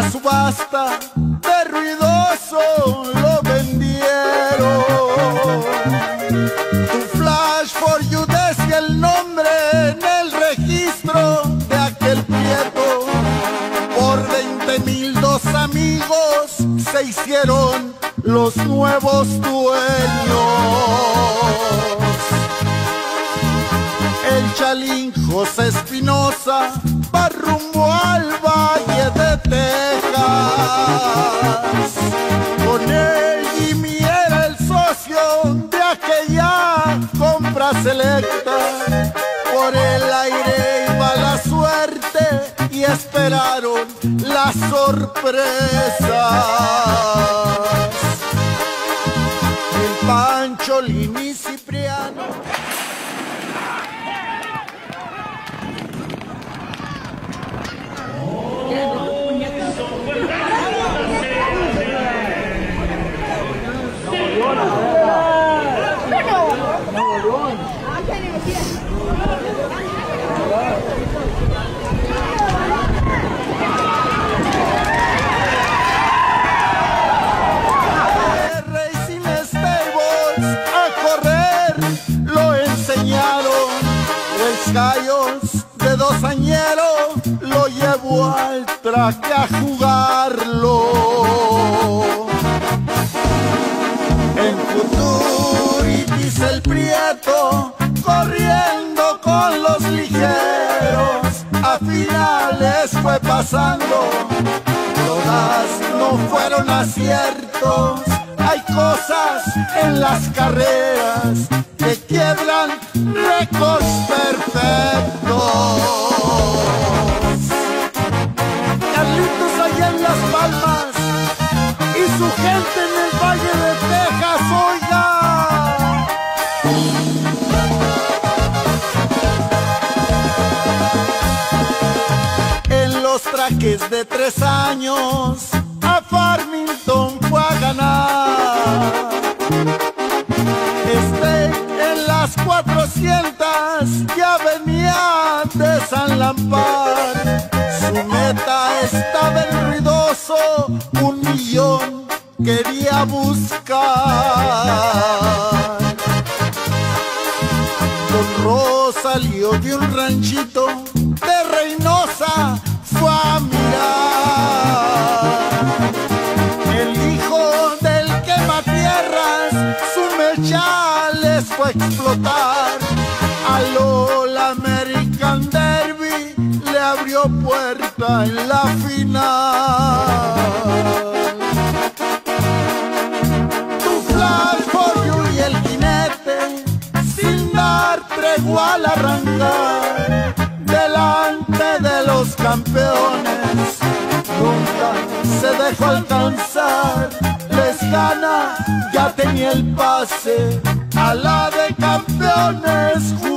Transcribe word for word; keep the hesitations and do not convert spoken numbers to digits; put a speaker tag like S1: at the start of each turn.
S1: subasta de ruidoso lo vendieron. Tu Flash for You decía el nombre en el registro de aquel prieto. Por veinte mil dos amigos se hicieron los nuevos dueños. El Chalín José Espinosa va rumbo al Valle de Texas. Con él Jimmy era el socio de aquella compra selecta. Por el aire iba la suerte y esperaron las sorpresas. El Pancho, Lini y Cipriano. Racing Stables a correr lo enseñaron. El Cayos de dos añeros lo llevó al traque a jugarlo. En Futuritis el Prieto corriendo con los ligeros, a finales fue pasando, todas no fueron aciertos. Hay cosas en las carreras que quiebran récords perfectos. Carlitos allá en Las Palmas y su gente en el Valle de Texas, oiga. En los traques de tres años a Farmington fue a ganar. Este en las cuatrocientas ya venía de San Lampar. Su meta estaba en ruidoso, un millón quería buscar. Don Rosalío de un ranchito de Reynosa fue a mirar. El hijo del quematierras su mecha les fue a explotar. Al All American Derby le abrió puerta en la final. Tu Flash for You y el jinete sin dar tregua al arrancar delante de los campeones, nunca se dejó alcanzar. Les gana, ya tenía el pase a la de campeones.